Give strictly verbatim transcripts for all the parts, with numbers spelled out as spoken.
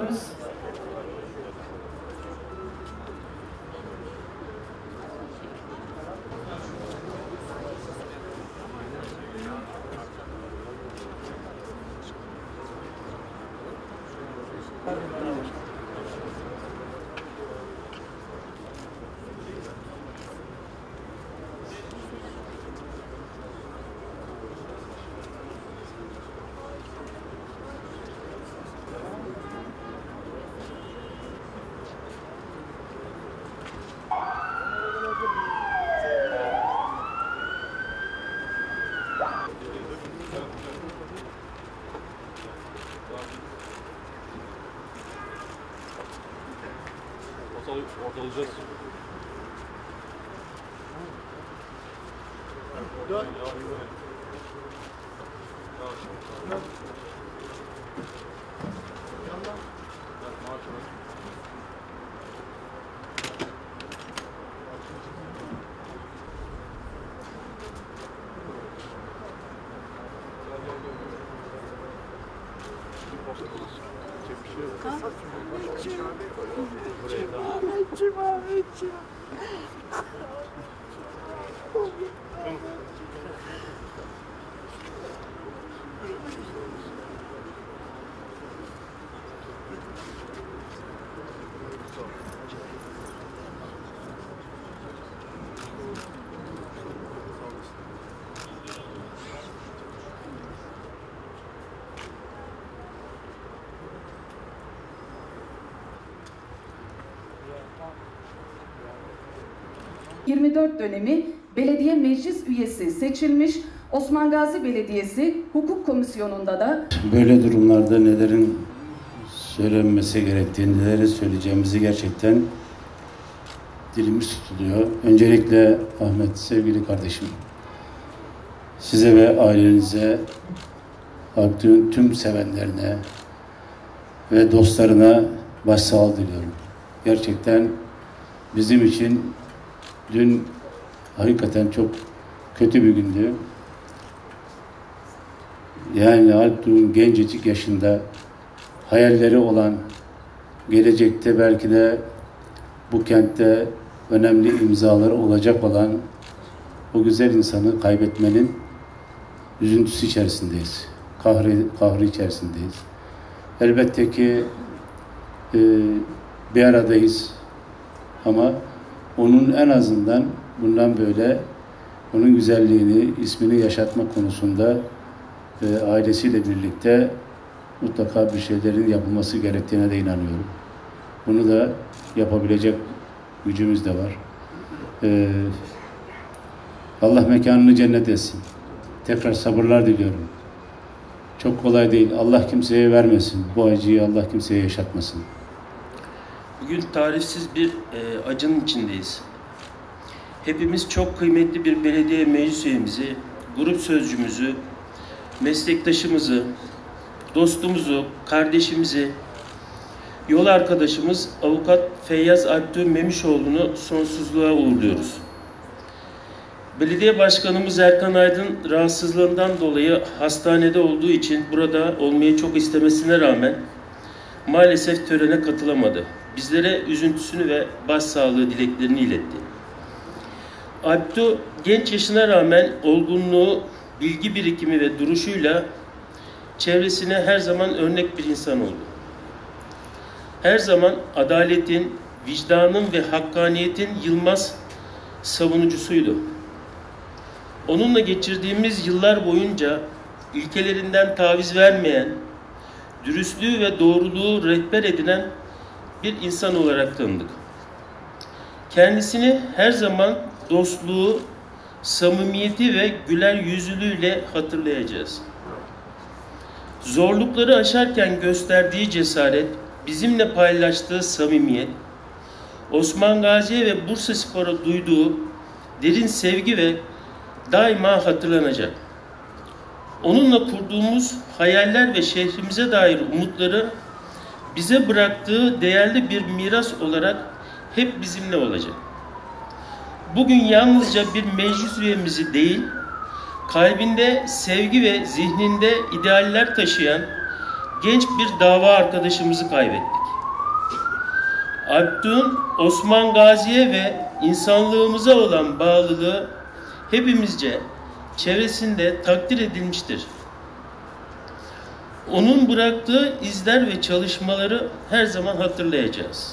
ediyoruz. Ortalayacağız. Dön. Ahmetciğim, Ahmetciğim. yirmi dört dönemi belediye meclis üyesi seçilmiş Osman Gazi Belediyesi Hukuk Komisyonu'nda da böyle durumlarda nelerin söylenmesi gerektiğini, neleri söyleyeceğimizi gerçekten dilimiz tutuluyor. Öncelikle Ahmet, sevgili kardeşim, size ve ailenize, Abdü'nün tüm sevenlerine ve dostlarına başsağlığı diliyorum. Gerçekten bizim için dün hakikaten çok kötü bir gündü. Yani Alptuğ'un gencecik yaşında hayalleri olan, gelecekte belki de bu kentte önemli imzaları olacak olan o güzel insanı kaybetmenin üzüntüsü içerisindeyiz. Kahri, kahri içerisindeyiz. Elbette ki e, bir aradayız ama onun en azından bundan böyle onun güzelliğini, ismini yaşatma konusunda e, ailesiyle birlikte mutlaka bir şeylerin yapılması gerektiğine de inanıyorum. Bunu da yapabilecek gücümüz de var. E, Allah mekanını cennet etsin. Tekrar sabırlar diliyorum. Çok kolay değil. Allah kimseye vermesin. Bu acıyı Allah kimseye yaşatmasın. Bugün tarifsiz bir e, acının içindeyiz. Hepimiz çok kıymetli bir belediye meclis üyemizi, grup sözcümüzü, meslektaşımızı, dostumuzu, kardeşimizi, yol arkadaşımız Avukat Feyyaz Alptuğ Memişoğlu'nu sonsuzluğa uğurluyoruz. Belediye Başkanımız Erkan Aydın rahatsızlığından dolayı hastanede olduğu için burada olmayı çok istemesine rağmen maalesef törene katılamadı. Bizlere üzüntüsünü ve başsağlığı dileklerini iletti. Alptuğ genç yaşına rağmen olgunluğu, bilgi birikimi ve duruşuyla çevresine her zaman örnek bir insan oldu. Her zaman adaletin, vicdanın ve hakkaniyetin yılmaz savunucusuydu. Onunla geçirdiğimiz yıllar boyunca ilkelerinden taviz vermeyen, dürüstlüğü ve doğruluğu rehber edinen bir insan olarak tanıdık. Kendisini her zaman dostluğu, samimiyeti ve güler yüzlülüğüyle hatırlayacağız. Zorlukları aşarken gösterdiği cesaret, bizimle paylaştığı samimiyet, Osman Gazi'ye ve Bursaspor'a duyduğu derin sevgi ve daima hatırlanacak. Onunla kurduğumuz hayaller ve şehrimize dair umutları bize bıraktığı değerli bir miras olarak hep bizimle olacak. Bugün yalnızca bir meclis üyemizi değil, kalbinde sevgi ve zihninde idealler taşıyan genç bir dava arkadaşımızı kaybettik. Abdü'nün Osman Gazi'ye ve insanlığımıza olan bağlılığı hepimizce çevresinde takdir edilmiştir. Onun bıraktığı izler ve çalışmaları her zaman hatırlayacağız.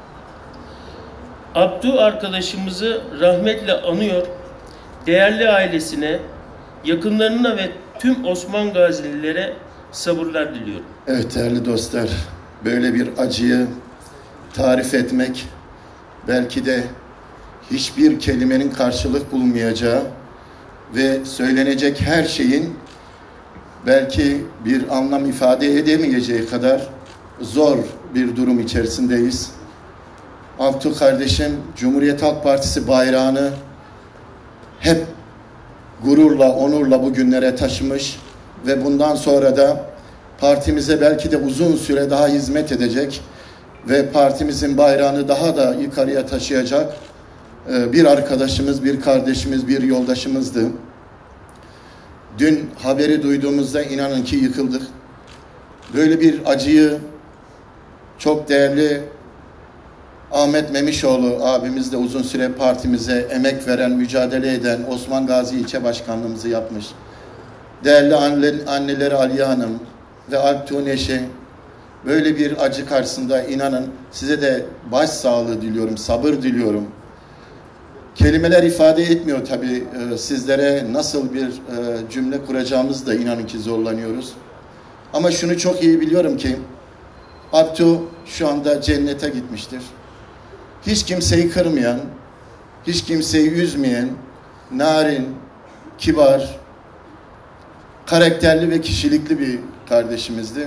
Abdü arkadaşımızı rahmetle anıyor, değerli ailesine, yakınlarına ve tüm Osman Gazililere sabırlar diliyorum. Evet değerli dostlar, böyle bir acıyı tarif etmek belki de hiçbir kelimenin karşılık bulmayacağı ve söylenecek her şeyin belki bir anlam ifade edemeyeceği kadar zor bir durum içerisindeyiz. Abdü kardeşim Cumhuriyet Halk Partisi bayrağını hep gururla, onurla bugünlere taşımış ve bundan sonra da partimize belki de uzun süre daha hizmet edecek ve partimizin bayrağını daha da yukarıya taşıyacak bir arkadaşımız, bir kardeşimiz, bir yoldaşımızdı. Dün haberi duyduğumuzda inanın ki yıkıldık. Böyle bir acıyı çok değerli Ahmet Memişoğlu abimiz de uzun süre partimize emek veren, mücadele eden Osman Gazi İlçe Başkanlığımızı yapmış. Değerli anne, anneleri Aliye Hanım ve Alptuğ'un eşi, böyle bir acı karşısında inanın size de başsağlığı diliyorum, sabır diliyorum. Kelimeler ifade etmiyor tabii e, sizlere nasıl bir e, cümle kuracağımızı da inanın ki zorlanıyoruz. Ama şunu çok iyi biliyorum ki Abdü şu anda cennete gitmiştir. Hiç kimseyi kırmayan, hiç kimseyi üzmeyen, narin, kibar, karakterli ve kişilikli bir kardeşimizdi.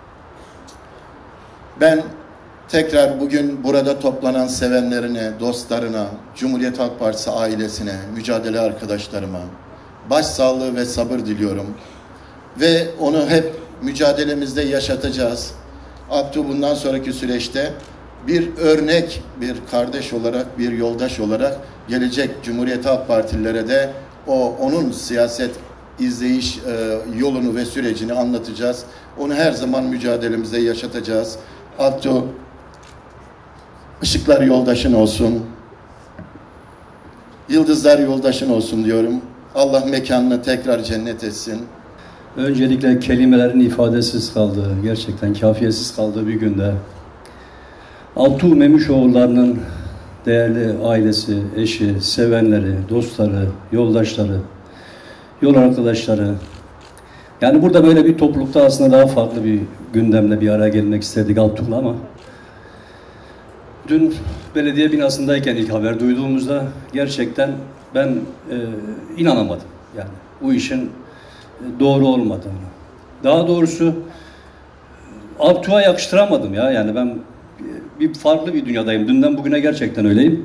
Ben tekrar bugün burada toplanan sevenlerine, dostlarına, Cumhuriyet Halk Partisi ailesine, mücadele arkadaşlarıma başsağlığı ve sabır diliyorum. Ve onu hep mücadelemizde yaşatacağız. Abdü bundan sonraki süreçte bir örnek, bir kardeş olarak, bir yoldaş olarak gelecek Cumhuriyet Halk Partililere de o onun siyaset izleyiş e, yolunu ve sürecini anlatacağız. Onu her zaman mücadelemizde yaşatacağız. Abdü, ışıklar yoldaşın olsun, yıldızlar yoldaşın olsun diyorum. Allah mekanını tekrar cennet etsin. Öncelikle kelimelerin ifadesiz kaldığı, gerçekten kafiyesiz kaldığı bir günde Abdü Memişoğulları'nın değerli ailesi, eşi, sevenleri, dostları, yoldaşları, yol arkadaşları, yani burada böyle bir toplulukta aslında daha farklı bir gündemle bir araya gelmek istedik Abdü'yle ama dün belediye binasındayken ilk haber duyduğumuzda gerçekten ben e, inanamadım. Yani bu işin doğru olmadığını. Daha doğrusu Abdü'ye yakıştıramadım ya. Yani ben bir farklı bir dünyadayım. Dünden bugüne gerçekten öyleyim.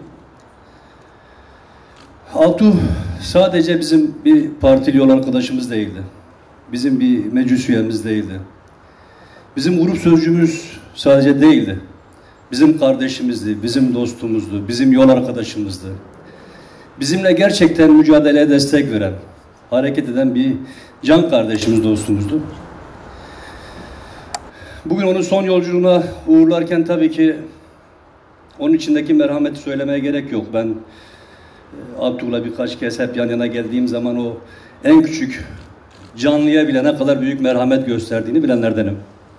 Abdü sadece bizim bir partili yol arkadaşımız değildi. Bizim bir meclis üyemiz değildi. Bizim grup sözcüğümüz sadece değildi. Bizim kardeşimizdi, bizim dostumuzdu, bizim yol arkadaşımızdı. Bizimle gerçekten mücadeleye destek veren, hareket eden bir can kardeşimiz, dostumuzdu. Bugün onun son yolculuğuna uğurlarken tabii ki onun içindeki merhameti söylemeye gerek yok. Ben Abdü'yle birkaç kez hep yan yana geldiğim zaman o en küçük canlıya bile ne kadar büyük merhamet gösterdiğini bilenlerdenim.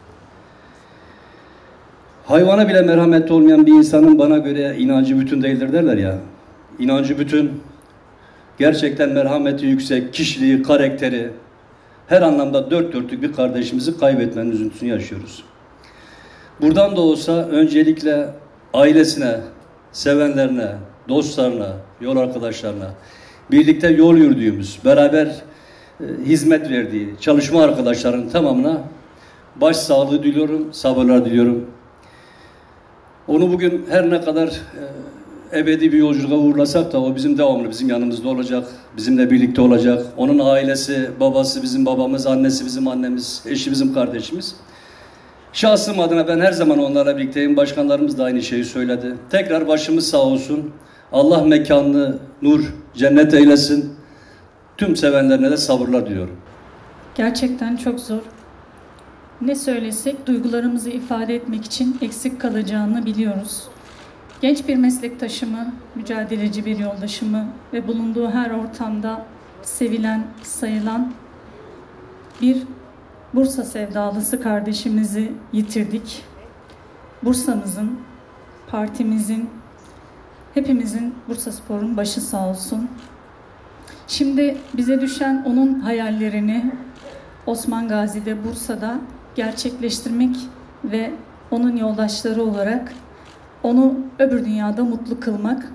Hayvana bile merhametli olmayan bir insanın bana göre inancı bütün değildir derler ya. İnancı bütün, gerçekten merhameti yüksek, kişiliği, karakteri, her anlamda dört dörtlük bir kardeşimizi kaybetmenin üzüntüsünü yaşıyoruz. Buradan da olsa öncelikle ailesine, sevenlerine, dostlarına, yol arkadaşlarına, birlikte yol yürüdüğümüz, beraber e, hizmet verdiği çalışma arkadaşlarının tamamına başsağlığı diliyorum, sabırlar diliyorum. Onu bugün her ne kadar e, ebedi bir yolculuğa uğurlasak da o bizim devamlı bizim yanımızda olacak, bizimle birlikte olacak. Onun ailesi, babası bizim babamız, annesi bizim annemiz, eşi bizim kardeşimiz. Şahsım adına ben her zaman onlarla birlikteyim. Başkanlarımız da aynı şeyi söyledi. Tekrar başımız sağ olsun. Allah mekanını nur, cennet eylesin. Tüm sevenlerine de sabırlar diliyorum. Gerçekten çok zor. ne söylesek duygularımızı ifade etmek için eksik kalacağını biliyoruz. Genç bir meslektaşımı, mücadeleci bir yoldaşımı ve bulunduğu her ortamda sevilen, sayılan bir Bursa sevdalısı kardeşimizi yitirdik. Bursa'mızın, partimizin, hepimizin, Bursaspor'un başı sağ olsun. Şimdi bize düşen onun hayallerini Osman Gazi'de, Bursa'da gerçekleştirmek ve onun yoldaşları olarak onu öbür dünyada mutlu kılmak.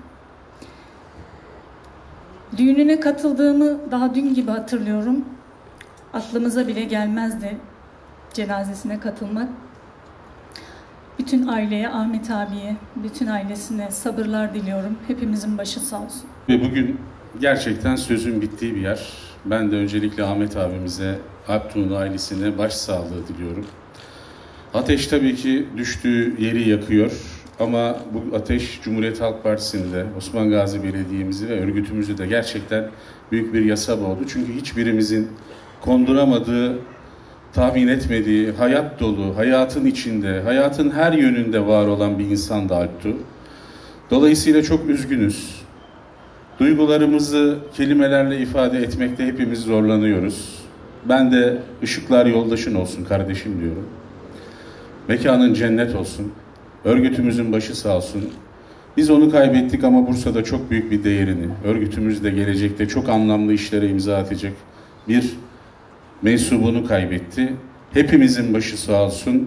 Düğününe katıldığımı daha dün gibi hatırlıyorum. Aklımıza bile gelmezdi cenazesine katılmak. Bütün aileye, Ahmet abiye, bütün ailesine sabırlar diliyorum. Hepimizin başı sağ olsun. Ve bugün gerçekten sözün bittiği bir yer. Ben de öncelikle Ahmet abimize, Alptuğ'un ailesine başsağlığı diliyorum. Ateş tabii ki düştüğü yeri yakıyor. Ama bu ateş Cumhuriyet Halk Partisi'nde, Osman Gazi Belediye'mizi ve örgütümüzü de gerçekten büyük bir yasa boğdu. Çünkü hiçbirimizin konduramadığı, tahmin etmediği, hayat dolu, hayatın içinde, hayatın her yönünde var olan bir insandı Alptuğ. Dolayısıyla çok üzgünüz. Duygularımızı kelimelerle ifade etmekte hepimiz zorlanıyoruz. Ben de ışıklar yoldaşın olsun kardeşim diyorum. Mekanın cennet olsun. Örgütümüzün başı sağ olsun. Biz onu kaybettik ama Bursa'da çok büyük bir değerini, örgütümüz de gelecekte çok anlamlı işlere imza atacak bir mensubunu kaybetti. Hepimizin başı sağ olsun.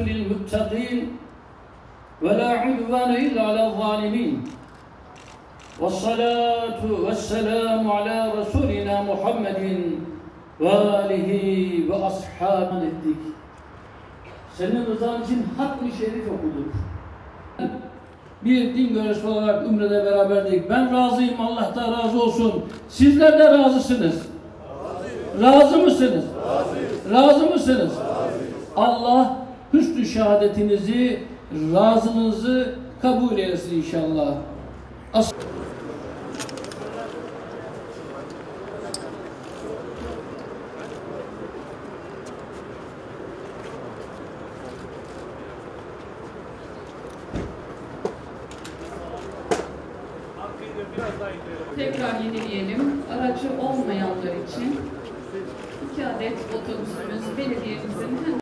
Vessalatu vesselamu ala Resulina Muhammedin ve alihi ve ashabın ettik. Senin rızan için hatmi şerif okuduk. Bir din görüşü olarak Ümre'de beraberdik. Ben razıyım, Allah da razı olsun. Sizler de razısınız. Razı mısınız? Razı mısınız? Allah hüsnü şehadetinizi, razınızı kabul eylesin inşallah. As Tekrar yenileyelim. Aracı olmayanlar için iki adet otobüsümüz belediyemizin